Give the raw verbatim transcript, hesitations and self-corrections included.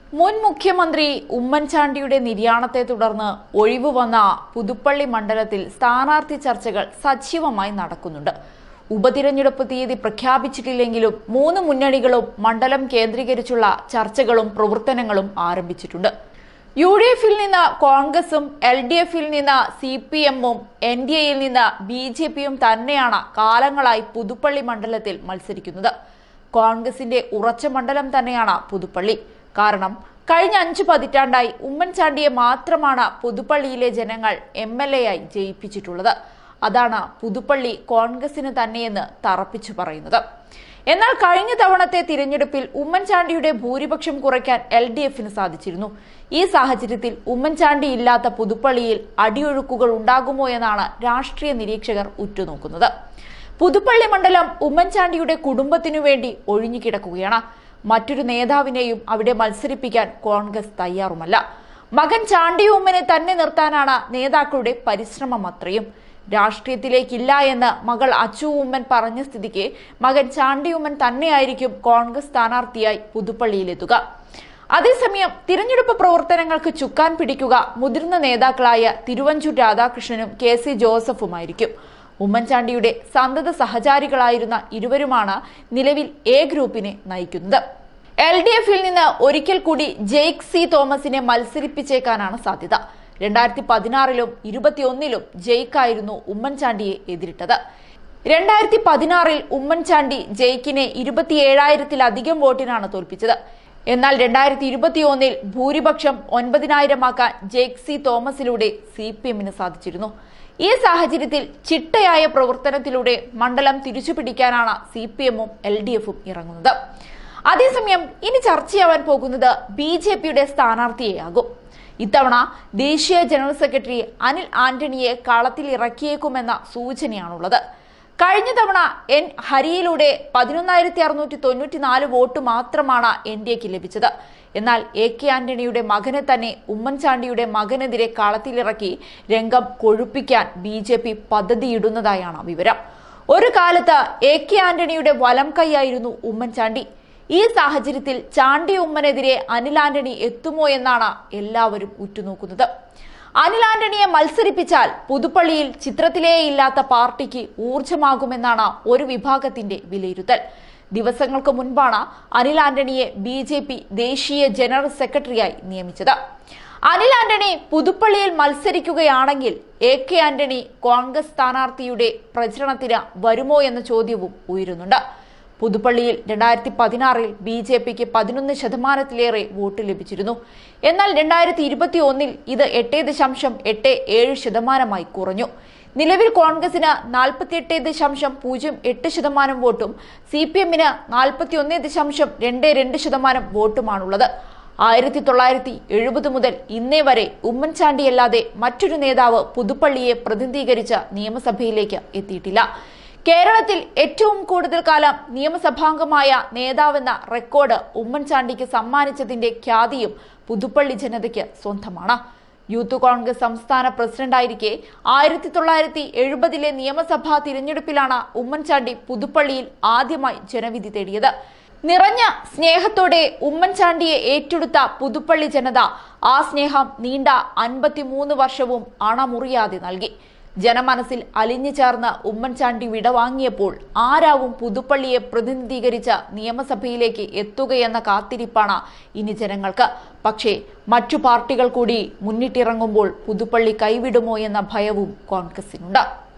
മുൻ മുഖ്യമന്ത്രി ഉമ്മൻചാണ്ടിയുടെ നിര്യാണത്തെ തുടർന്ന് ഒഴിവു വന്ന പുതുപ്പള്ളി മണ്ഡലത്തിൽ സ്ഥാനാർത്ഥി ചർച്ചകൾ സജീവമായി നടക്കുന്നുണ്ട്. ഉപതിരഞ്ഞെടുപ്പ് തീയതി പ്രഖ്യാപിച്ചിട്ടില്ലെങ്കിലും മൂന്ന് മുന്നണികളും മണ്ഡലം കേന്ദ്രീകരിച്ചുള്ള ചർച്ചകളും പ്രവർത്തനങ്ങളും ആരംഭിച്ചിട്ടുണ്ട്. യു ഡി എഫിൽ നിന്ന് കോൺഗ്രസും എൽ ഡി എഫിൽ നിന്ന് സി പി എമ്മും എൻ ഡി എയിൽ നിന്ന് ബി ജെ പിയും തന്നെയാണ് കാലങ്ങളായി പുതുപ്പള്ളി മണ്ഡലത്തിൽ മത്സരിക്കുന്നത്. കോൺഗ്രസിന്റെ ഉറച്ച മണ്ഡലം തന്നെയാണ് പുതുപ്പള്ളി. കാരണം കഴിഞ്ഞ അഞ്ചു പതിറ്റാണ്ടായി ഉമ്മൻചാണ്ടിയെ മാത്രമാണ് പുതുപ്പള്ളിയിലെ ജനങ്ങൾ എം എൽ എ ആയി ജയിപ്പിച്ചിട്ടുള്ളത്. അതാണ് പുതുപ്പള്ളി കോൺഗ്രസിന് തന്നെയെന്ന് തറപ്പിച്ചു പറയുന്നത്. എന്നാൽ കഴിഞ്ഞ തവണത്തെ തിരഞ്ഞെടുപ്പിൽ ഉമ്മൻചാണ്ടിയുടെ ഭൂരിപക്ഷം കുറയ്ക്കാൻ എൽ ഡി എഫിന് സാധിച്ചിരുന്നു. ഈ സാഹചര്യത്തിൽ ഉമ്മൻചാണ്ടി ഇല്ലാത്ത പുതുപ്പള്ളിയിൽ അടിയൊഴുക്കുകൾ ഉണ്ടാകുമോ എന്നാണ് രാഷ്ട്രീയ നിരീക്ഷകർ ഉറ്റുനോക്കുന്നത്. പുതുപ്പള്ളി മണ്ഡലം ഉമ്മൻചാണ്ടിയുടെ കുടുംബത്തിനു വേണ്ടി ഒഴിഞ്ഞുകിടക്കുകയാണ്. മറ്റൊരു നേതാവിനെയും അവിടെ മത്സരിപ്പിക്കാൻ കോൺഗ്രസ് തയ്യാറുമല്ല. മകൻ ചാണ്ടി ഉമ്മനെ തന്നെ നിർത്താനാണ് നേതാക്കളുടെ പരിശ്രമം അത്രയും. രാഷ്ട്രീയത്തിലേക്കില്ല എന്ന് മകൾ അച്ചു ഉമ്മൻ പറഞ്ഞ സ്ഥിതിക്ക് മകൻ ചാണ്ടി ഉമ്മൻ തന്നെയായിരിക്കും കോൺഗ്രസ് സ്ഥാനാർത്ഥിയായി പുതുപ്പള്ളിയിലെത്തുക. അതേസമയം തിരഞ്ഞെടുപ്പ് പ്രവർത്തനങ്ങൾക്ക് ചുക്കാൻ പിടിക്കുക മുതിർന്ന നേതാക്കളായ തിരുവഞ്ചൂർ രാധാകൃഷ്ണനും കെ സി ജോസഫുമായിരിക്കും. ഉമ്മൻചാണ്ടിയുടെ സന്തത സഹചാരികളായിരുന്ന ഇരുവരുമാണ് നിലവിൽ എ ഗ്രൂപ്പിനെ നയിക്കുന്നത്. എൽ ഡി എഫിൽ നിന്ന് ഒരിക്കൽ കൂടി ജെയ്ക് സി തോമസിനെ മത്സരിപ്പിച്ചേക്കാനാണ് സാധ്യത. രണ്ടായിരത്തി പതിനാറിലും ഇരുപത്തിയൊന്നിലും ജെയ്ക്കായിരുന്നു ഉമ്മൻചാണ്ടിയെ എതിരിട്ടത്. രണ്ടായിരത്തി പതിനാറിൽ ഉമ്മൻചാണ്ടി ജെയ്ക്കിനെ ഇരുപത്തിയേഴായിരത്തിലധികം വോട്ടിനാണ് തോൽപ്പിച്ചത്. എന്നാൽ രണ്ടായിരത്തി ഇരുപത്തിയൊന്നിൽ ഭൂരിപക്ഷം ഒൻപതിനായിരമാക്കാൻ ജെയ്ക് സി തോമസിലൂടെ സി പി എമ്മിന് സാധിച്ചിരുന്നു. ഈ സാഹചര്യത്തിൽ ചിട്ടയായ പ്രവർത്തനത്തിലൂടെ മണ്ഡലം തിരിച്ചുപിടിക്കാനാണ് സി പി എമ്മും എൽ ഡി എഫും ഇറങ്ങുന്നത്. അതേസമയം ഇനി ചർച്ചയാവാൻ പോകുന്നത് ബി ജെ പിയുടെ സ്ഥാനാർത്ഥിയെയാകും. ഇത്തവണ ദേശീയ ജനറൽ സെക്രട്ടറി അനിൽ ആന്റണിയെ കളത്തിൽ ഇറക്കിയേക്കുമെന്ന സൂചനയാണുള്ളത്. കഴിഞ്ഞ തവണ എൻ ഹരിയിലൂടെ പതിനൊന്നായിരത്തി അറുന്നൂറ്റി തൊണ്ണൂറ്റി നാല് വോട്ട് മാത്രമാണ് എൻ ഡി എക്ക് ലഭിച്ചത്. എന്നാൽ എ കെ ആന്റണിയുടെ മകനെ തന്നെ ഉമ്മൻചാണ്ടിയുടെ മകനെതിരെ കളത്തിലിറക്കി രംഗം കൊഴുപ്പിക്കാൻ ബി ജെ പി പദ്ധതിയിടുന്നതായാണ് വിവരം. ഒരു കാലത്ത് എ കെ ആന്റണിയുടെ വലം കൈയായിരുന്നു ഉമ്മൻചാണ്ടി. ഈ സാഹചര്യത്തിൽ ചാണ്ടി ഉമ്മനെതിരെ അനിൽ ആന്റണി എത്തുമോ എന്നാണ് എല്ലാവരും ഉറ്റുനോക്കുന്നത്. അനിൽ ആന്റണിയെ മത്സരിപ്പിച്ചാൽ പുതുപ്പള്ളിയിൽ ചിത്രത്തിലേ ഇല്ലാത്ത പാർട്ടിക്ക് ഊർജമാകുമെന്നാണ് ഒരു വിഭാഗത്തിന്റെ വിലയിരുത്തൽ. ദിവസങ്ങൾക്ക് മുൻപാണ് അനിൽ ആന്റണിയെ ബി ജെ പി ദേശീയ ജനറൽ സെക്രട്ടറിയായി നിയമിച്ചത്. അനിൽ ആന്റണി പുതുപ്പള്ളിയിൽ മത്സരിക്കുകയാണെങ്കിൽ എ കെ ആന്റണി കോൺഗ്രസ് സ്ഥാനാർത്ഥിയുടെ പ്രചരണത്തിന് വരുമോ എന്ന ചോദ്യവും ഉയരുന്നുണ്ട്. പുതുപ്പള്ളിയിൽ രണ്ടായിരത്തി പതിനാറിൽ ബി ജെ പിക്ക് പതിനൊന്ന് ശതമാനത്തിലേറെ വോട്ട് ലഭിച്ചിരുന്നു. എന്നാൽ രണ്ടായിരത്തി ഇരുപത്തി ഒന്നിൽ ഇത് എട്ട് ദശാംശം എട്ട് ഏഴ് ശതമാനമായി കുറഞ്ഞു. നിലവിൽ കോൺഗ്രസിന് നാൽപ്പത്തി എട്ട് ദശാംശം പൂജ്യം എട്ട് ശതമാനം വോട്ടും സി പി എമ്മിന് നാൽപ്പത്തി ഒന്ന് ദശാംശം രണ്ട് രണ്ട് ശതമാനം വോട്ടുമാണുള്ളത്. ആയിരത്തി തൊള്ളായിരത്തി എഴുപത് മുതൽ ഇന്നേ വരെ ഉമ്മൻചാണ്ടിയല്ലാതെ മറ്റൊരു നേതാവ് പുതുപ്പള്ളിയെ പ്രതിനിധീകരിച്ച് നിയമസഭയിലേക്ക് എത്തിയിട്ടില്ല. കേരളത്തിൽ ഏറ്റവും കൂടുതൽ കാലം നിയമസഭാംഗമായ നേതാവെന്ന റെക്കോർഡ് ഉമ്മൻചാണ്ടിക്ക് സമ്മാനിച്ചതിന്റെ ഖ്യാതിയും പുതുപ്പള്ളി ജനതയ്ക്ക് സ്വന്തമാണ്. യൂത്ത് കോൺഗ്രസ് സംസ്ഥാന പ്രസിഡന്റായിരിക്കെ ആയിരത്തി തൊള്ളായിരത്തി എഴുപതിലെ നിയമസഭാ തിരഞ്ഞെടുപ്പിലാണ് ഉമ്മൻചാണ്ടി പുതുപ്പള്ളിയിൽ ആദ്യമായി ജനവിധി തേടിയത്. നിറഞ്ഞ സ്നേഹത്തോടെ ഉമ്മൻചാണ്ടിയെ ഏറ്റെടുത്ത പുതുപ്പള്ളി ജനത ആ സ്നേഹം നീണ്ട അൻപത്തിമൂന്ന് വർഷവും അണമുറിയാതെ നൽകി. ജനമനസ്സിൽ അലിഞ്ഞു ചേർന്ന് ഉമ്മൻചാണ്ടി വിടവാങ്ങിയപ്പോൾ ആരാവും പുതുപ്പള്ളിയെ പ്രതിനിധീകരിച്ച നിയമസഭയിലേക്ക് എത്തുകയെന്ന കാത്തിരിപ്പാണ് ഇനി ജനങ്ങൾക്ക്. പക്ഷേ മറ്റു പാർട്ടികൾ കൂടി മുന്നിട്ടിറങ്ങുമ്പോൾ പുതുപ്പള്ളി കൈവിടുമോ എന്ന ഭയവും കോൺഗ്രസിനുണ്ട്.